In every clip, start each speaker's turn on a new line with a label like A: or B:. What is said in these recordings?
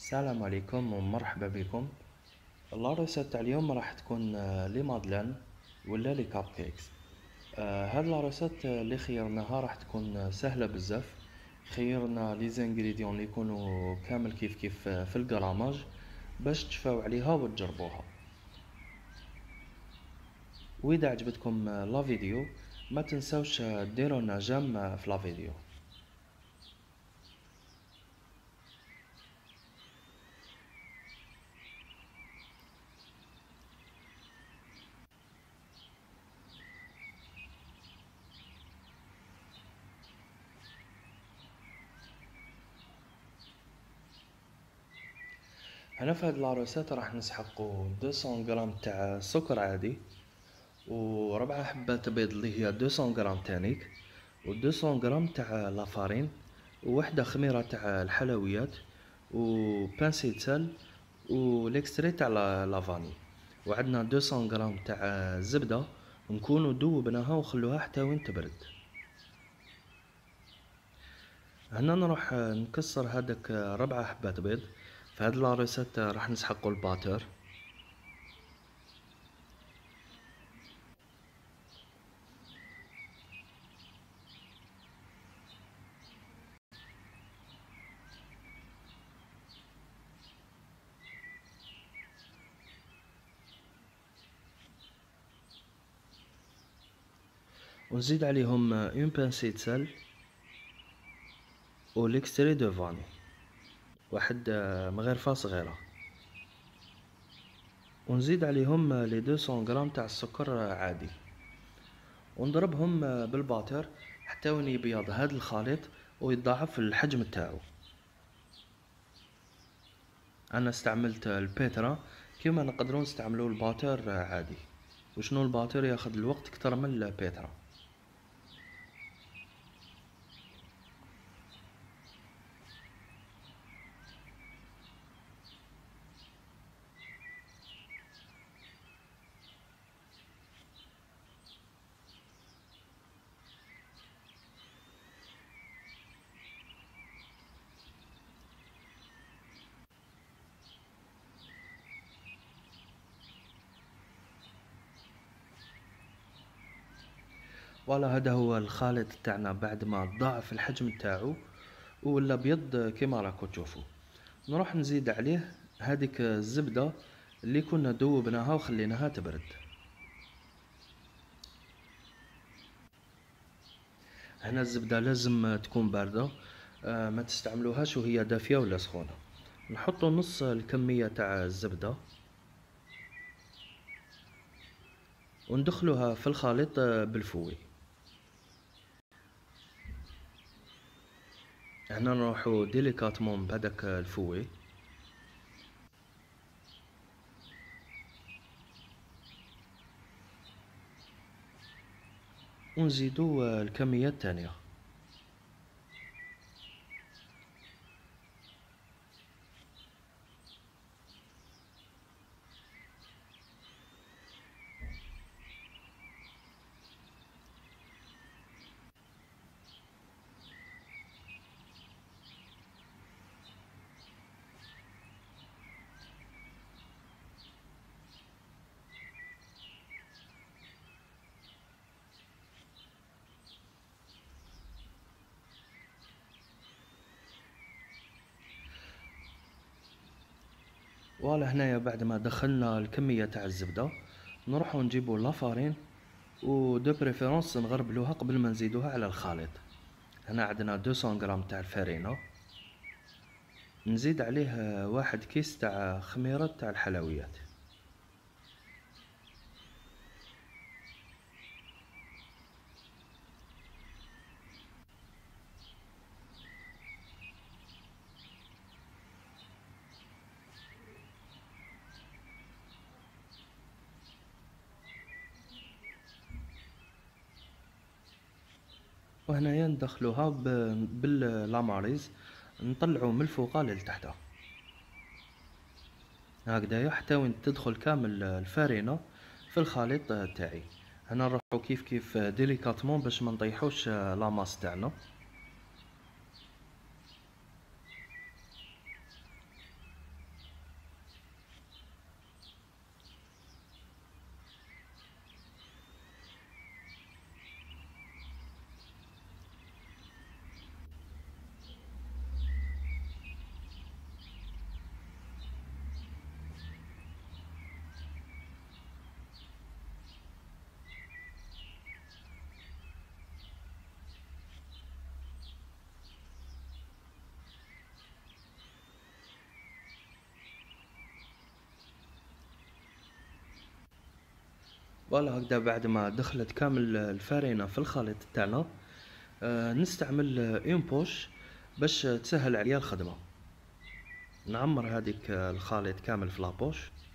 A: السلام عليكم ومرحبا بكم. اللاروسة تاع اليوم راح تكون لي مادلين ولا لي كاب كيكس. هاد لاروسات اللي خيرناها راح تكون سهلة بزاف. خيرنا لي زانغريديون اللي يكونوا كامل كيف كيف في الجراماج باش تشفاو عليها وتجربوها. واذا عجبتكم لا فيديو ما تنسوش ديروا لنا جيم في لا فيديو. هنا في هاد لاروسات راح نسحقوا 200 غرام تاع سكر عادي، وربعة حبات بيض اللي هي 200 غرام تانيك، و200 غرام تاع لافارين، ووحدة خميرة تاع الحلويات، وبانسي سل، وليكستري تاع لافاني، وعندنا 200 غرام تاع الزبدة نكونوا دوبناها وخلوها حتى وين تبرد. هنا نروح نكسر هذاك ربعة حبات بيض. في هاد لا ريسيت راح نسحقوا الباتر، ونزيد عليهم اون بانسي سل وليكستري دو فاني، واحد مغرفة صغيرة، ونزيد عليهم لي 200 غرام تاع السكر عادي، ونضربهم بالباتر حتى وين يبيض هاد الخليط ويتضاعف الحجم تاعو. انا استعملت البيترا، كيما نقدروا نستعملوا الباتر عادي. وشنو الباتر ياخذ الوقت اكثر من البيترا. ولا هذا هو الخليط تاعنا بعد ما ضاعف الحجم تاعو ولا بيض كيما راكو تشوفوا. نروح نزيد عليه هذيك الزبدة اللي كنا دوبناها وخليناها تبرد. هنا الزبدة لازم تكون باردة، ما تستعملوهاش وهي دافية ولا سخونة. نحطو نص الكمية تاع الزبدة وندخلوها في الخليط بالفوي. هنا نروحو ديليكاتمون بهداك الفوي، ونزيدو الكمية التانية. فوالا هنايا بعد ما دخلنا الكمية تاع الزبدة نروحو نجيبو لافارين، و دو بريفيرونس نغربلوها قبل ما نزيدوها على الخليط. هنا عندنا 200 غرام تاع الفارينة، نزيد عليه واحد كيس تاع خميرة تاع الحلويات. وهنايا ندخلوها باللاماريز، نطلعو من الفوقة للتحت هكذايا حتى وين تدخل كامل الفارينة في الخليط تاعي. هنا نروحو كيف كيف ديليكاتمون باش ما نطيحوش لاماس تاعنا. فوالا هكذا بعد ما دخلت كامل الفارينة في الخليط تاعنا، نستعمل اون بوش باش تسهل عليا الخدمة. نعمر هذيك الخليط كامل في لابوش.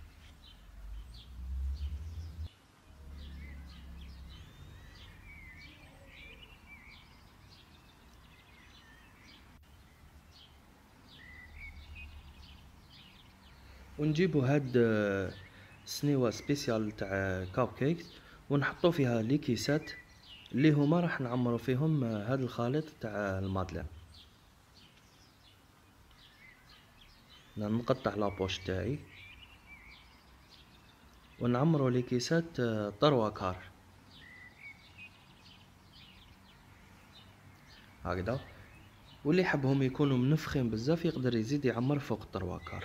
A: ونجيبو هاد سنيوة سبيسيال تاع كاب كيكس، ونحطو فيها لي كيسات اللي هما راح نعمرو فيهم هاد الخليط تاع المادلين. نقطع لابوش تاعي ونعمرو لي كيسات طروا كار هكذا. واللي يحبهم يكونوا منفخين بزاف يقدر يزيد يعمر فوق الطروا كار.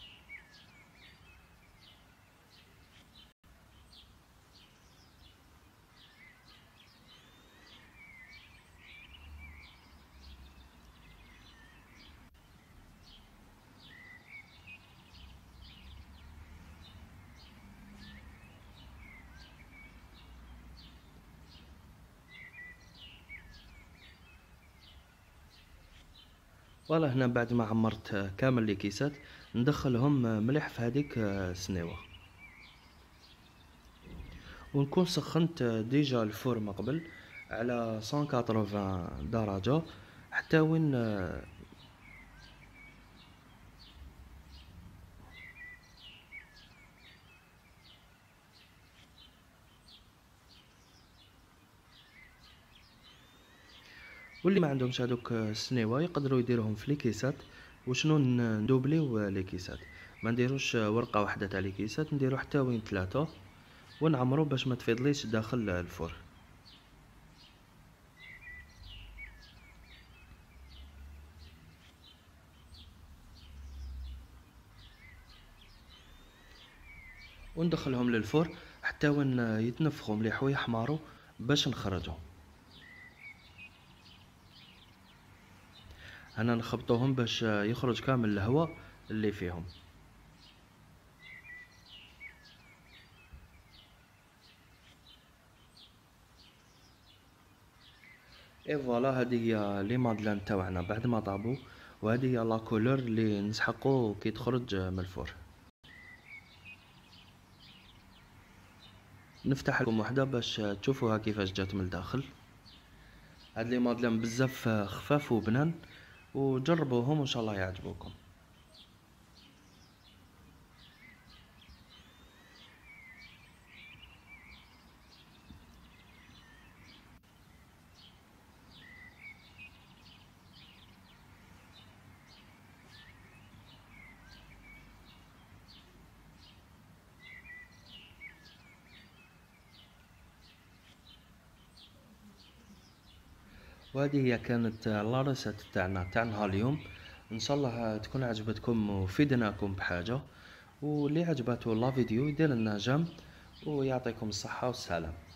A: فوالا هنا بعد ما عمرت كامل لي كيسات ندخلهم مليح في هذيك السنيوة، ونكون سخنت ديجا الفور من قبل على 180 درجة حتى وين واللي ما عندهمش هذوك السنيوة يقدروا يديروهم في لي كيسات. وشنو ندوبليو لي كيسات، ما نديروش ورقة واحدة تاع لي كيسات، نديرو حتى وين 3 ونعمرو باش ما تفيضليش داخل الفور. وندخلهم للفور حتى وين يتنفخوا مليح ويحمروا باش نخرجهم. انا نخبطوهم باش يخرج كامل الهواء اللي فيهم. اي فوالا هذه هي لي مادلان تاوعنا بعد ما طابو، وهذه هي لا كولور اللي نسحقو كي تخرج من الفور. نفتح لكم وحده باش تشوفوها كيفاش جات من الداخل. هاد لي مادلان بزاف خفاف وبنان، وجربوهم وان شاء الله يعجبوكم. وهذه هي كانت لا ريسيت تاعنا تاع نهار اليوم. ان شاء الله تكون عجبتكم وفيدناكم بحاجه، واللي عجبته لا فيديو يدير لنا جيم، ويعطيكم الصحه والسلام.